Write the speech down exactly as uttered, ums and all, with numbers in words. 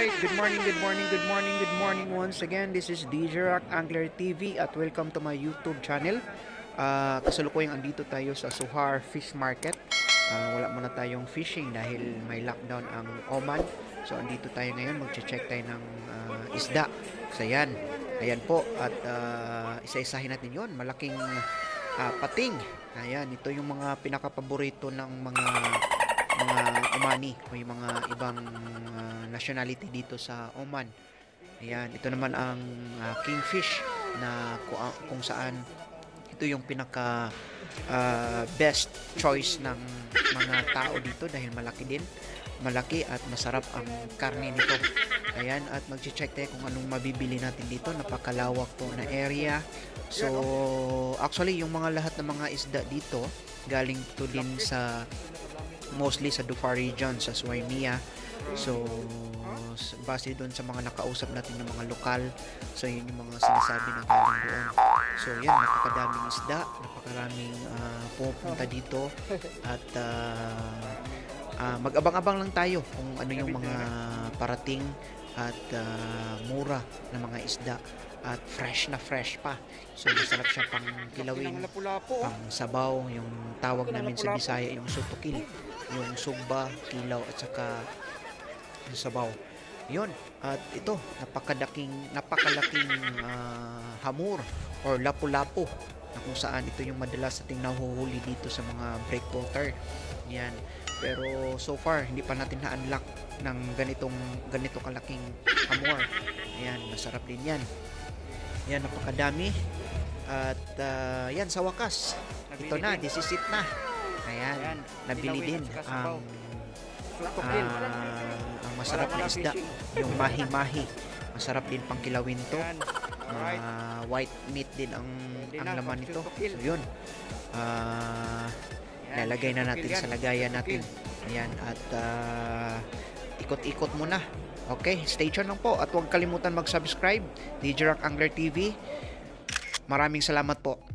Alright, good morning, good morning, good morning, good morning once again. This is Tgif Angler T V at welcome to my YouTube channel. Uh, kasalukuyang andito tayo sa Suhar Fish Market. Uh, wala muna tayong fishing dahil may lockdown ang Oman. So andito tayo ngayon, magche-check tayo ng uh, isda. So yan, ayan po. At uh, isa-isahin natin yon. Malaking uh, pating. Ayan, ito yung mga pinaka-paborito ng mga mga Omani o yung mga ibang uh, nationality dito sa Oman. Ayan, ito naman ang uh, kingfish na kung, kung saan ito yung pinaka uh, best choice ng mga tao dito dahil malaki din, malaki at masarap ang karne nito. Ayan, at magche-check tayo kung anong mabibili natin dito. Napakalawak po na area. So actually yung mga lahat ng mga isda dito galing to din sa mostly sa Dhofar region, sa Suwaymia. So base doon sa mga nakausap natin ng mga lokal, so yun yung mga sinasabi na galing doon. So yan, napakadaming isda, napakaraming uh, pupunta dito at uh, uh, mag-abang-abang lang tayo kung ano yung mga parating at uh, mura na mga isda at fresh na fresh pa. So masarap siya pang kilawin, pang sabaw, yung tawag namin sa Bisaya yung sutukil, yung sugba, kilaw at saka yung sabaw. Yun, at ito napakalaking napakalaking uh, hamur or lapu-lapu na kung saan ito yung madalas ating nahuhuli dito sa mga breakwater. Yan. Pero so far hindi pa natin na-unlock ng ganitong ganito kalaking hamur. Ayan, masarap din yan. Yan, napakadami. At uh, yan, sa wakas ito na, this is it na. Ayan, nabili din ang uh, ang masarap na isda, yung mahi-mahi. Masarap din pang kilawin to. Uh, white meat din ang ang laman nito. So yun, uh, lalagay na natin sa lagayan natin. Ayan, at uh, ikot-ikot muna. Okay, stay tuned lang po at huwag kalimutan mag-subscribe. Tgif Angler T V. Maraming salamat po.